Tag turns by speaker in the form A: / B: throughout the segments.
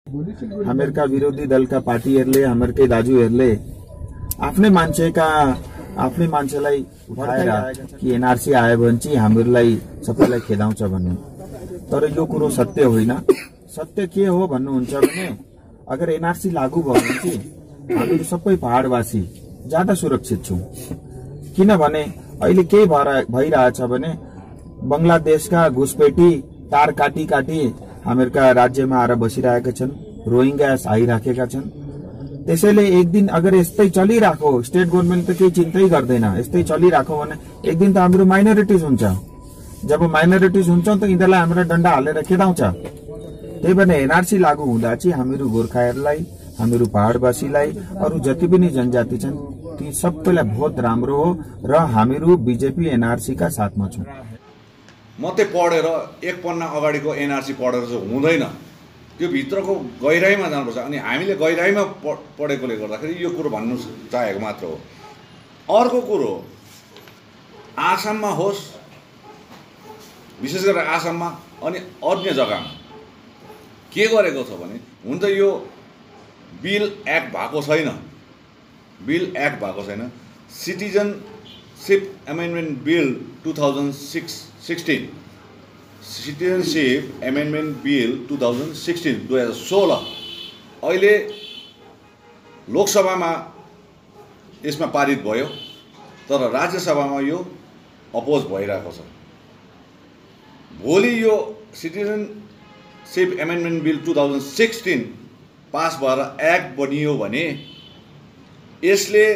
A: हामीहरूका विरोधी दलका पार्टीहरूले हामीहरूकै दाजुहरूले आफ्नै मान्छेलाई उठाएर कि एनआरसी आयो भने चाहिँ हामीहरूलाई सबैलाई खेदाउँछ भन्ने। तर यो कुरो सत्य होइन। सत्य के हो भन्नुहुन्छ भने अगर एनआरसी लागू भयो भने चाहिँ हामीहरू सबै पहाडवासी ज्यादा सुरक्षित छौं। किनभने अहिले के भइरहेछ भने बंगलादेशका घुसपेटी तार काटी हामीहरूका राज्यमा आएर बसिरहेका छन्, रोहिंग्यास आइराखेका छन्। त्यसैले एक दिन अगर यस्तै चलिराखो, स्टेट गभर्नमेन्ट त केही चिन्तै गर्दैन, यस्तै चलिराखो भने एक दिन त हाम्रो माइनोरिटिज हुन्छ। जब माइनोरिटिज हुन्छ त यिनीहरूलाई हाम्रो डण्डा हालेर खेदाउँछ। त्यही भएर एनआरसी लागू हुँदा चाहिँ हामीहरू गोर्खाहरूलाई, हामीहरू पहाडवासीलाई, अरू जति पनि जनजाति छन् ती सबैलाई बहुत राम्रो हो र हामीहरू बीजेपी एनआरसी का साथमा छौं।
B: मात्रै पढेर एक पन्ना अगाडिको एनआरसी पढेर चाहिँ हुँदैन, त्यो भित्रको गहिराईमा जानुपर्छ। अनि हामीले गहिराईमा पढेकोले गर्दाखेरि यो कुरो भन्नु चाहेको मात्र हो। अर्को कुरो आसाममा होस्, विशेष गरेर आसाममा अनि अन्य जग्गामा के गरेको छ भने हुन त यो बिल एक्ट भएको छैन, citizenship amendment bill 2016 citizenship amendment bill 2016 अहिले लोकसभामा यसमा पारित भयो, तर राज्यसभामा यो अपोज भइरहेको छ। भोलि यो सिटिजनशिप एमेन्डमेन्ट बिल 2016 पास भएर एक्ट बनियो भने यसले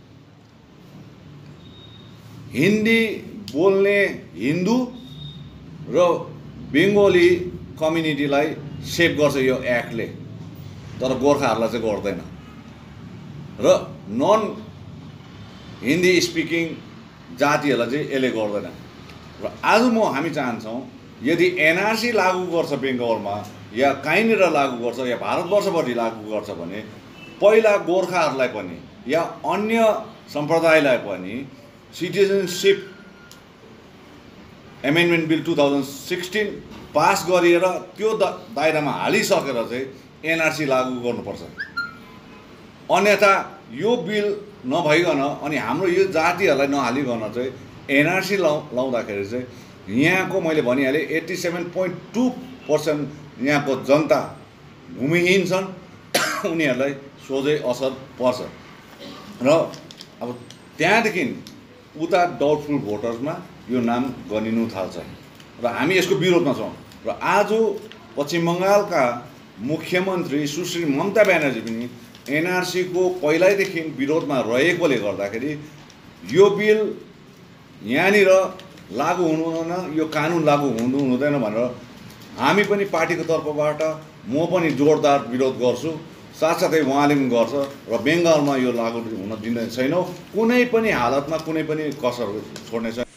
B: हिन्दी बोल्ने हिन्दू र बेङ्गोली कम्युनिटीलाई सेभ गर्छ यो एक्टले, तर गोर्खाहरूलाई चाहिँ गर्दैन र नन हिन्दी स्पिकिङ जातिहरूलाई चाहिँ यसले गर्दैन। र आज हामी चाहन्छौँ यदि एनआरसी लागू गर्छ बेङ्गलमा या कहीँनिर लागू गर्छ या भारतवर्षभरि लागू गर्छ भने पहिला गोर्खाहरूलाई पनि या अन्य सम्प्रदायलाई पनि सिटिजनशिप एमेन्डमेन्ट बिल 2016 पास गरिएर त्यो दायरामा हालिसकेर चाहिँ एनआरसी लागू गर्नुपर्छ। अन्यथा यो बिल नभइकन अनि हाम्रो यो जातिहरूलाई नहालिकन चाहिँ एनआरसी लाउँदाखेरि चाहिँ यहाँको मैले भनिहालेँ 87.2% यहाँको जनता भूमिहीन छन्, उनीहरूलाई सोझै असर पर्छ र अब त्यहाँदेखि उता डाउटफुल भोटर्समा यो नाम गनिनु थाल्छ र हामी यसको विरोधमा छौँ। र आज पश्चिम बङ्गालका मुख्यमन्त्री सुश्री ममता ब्यानर्जी पनि एनआरसी को पहिल्यैदेखि विरोधमा रहेकोले गर्दाखेरि यो बिल यहाँनिर लागू हुनु हुँदैन, यो कानुन लागू हुँदैन भनेर हामी पनि पार्टीको तर्फबाट म पनि जोरदार विरोध गर्छु, साथसाथै उहाँले पनि गर्छ र बेङ्गालमा यो लागू हुन दिने छैनौँ। कुनै पनि हालतमा कुनै पनि कसर छोड्ने छैन।